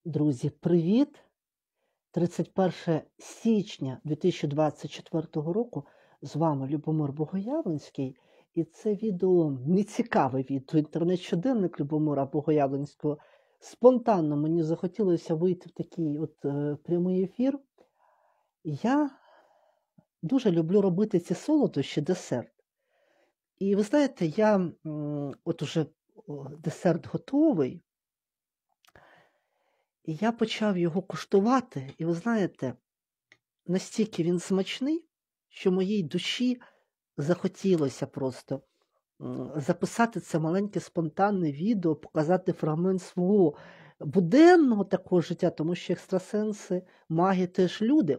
Друзі, привіт! 31 січня 2024 року з вами Любомир Богоявленський. І це відео, нецікаве відео, інтернет-щоденник Любомира Богоявленського. Спонтанно мені захотілося вийти в такий прямий ефір. Я дуже люблю робити ці солодощі, десерт. І ви знаєте, уже десерт готовий. І я почав його куштувати, і ви знаєте, настільки він смачний, що моїй душі захотілося просто записати це маленьке спонтанне відео, показати фрагмент свого буденного такого життя, тому що екстрасенси, маги теж люди.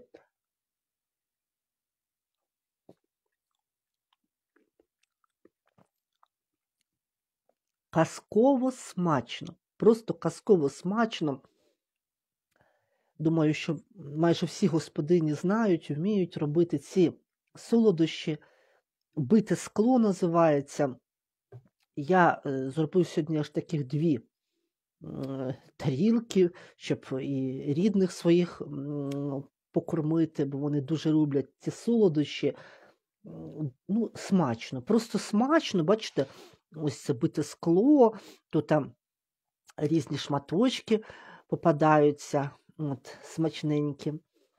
Казково смачно, просто казково смачно. Думаю, що майже всі господині знають, вміють робити ці солодощі. Бите скло називається. Я зробив сьогодні аж таких 2 тарілки, щоб і рідних своїх покормити, бо вони дуже люблять ці солодощі. Смачно, просто смачно, бачите, ось це бите скло, то там різні шматочки попадаються, смачненькі.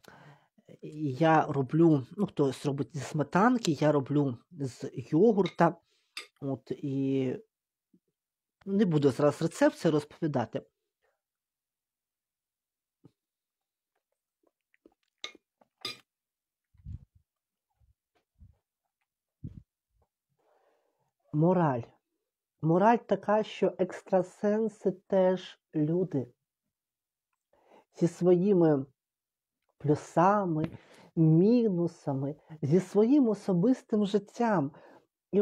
Я роблю, хтось робить зі сметанки, я роблю з йогурта. І не буду зараз рецепт це розповідати. Мораль. Мораль така, що екстрасенси теж люди. Зі своїми плюсами, мінусами, зі своїм особистим життям. І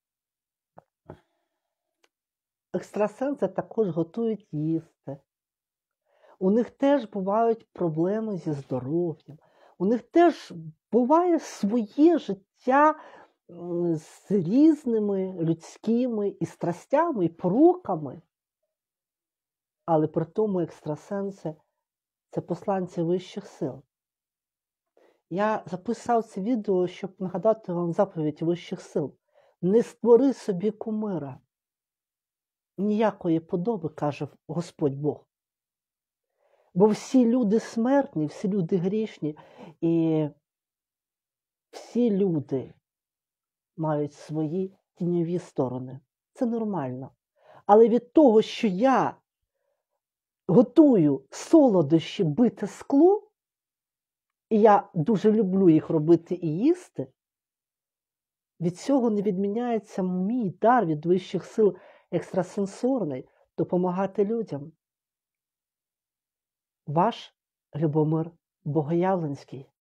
екстрасенси також готують їсти. У них теж бувають проблеми зі здоров'ям. У них теж буває своє життя з різними людськими і страстями, і пороками. Але при тому екстрасенси – це посланці вищих сил. Я записав це відео, щоб нагадати вам заповідь вищих сил. Не створи собі кумира. Ніякої подоби, каже Господь Бог. Бо всі люди смертні, всі люди грішні, і всі люди мають свої тіньові сторони. Це нормально. Але від того, що я готую солодощі, бите скло, і я дуже люблю їх робити і їсти, від цього не відміняється мій дар від вищих сил екстрасенсорний допомагати людям. Ваш Любомир Богоявленський.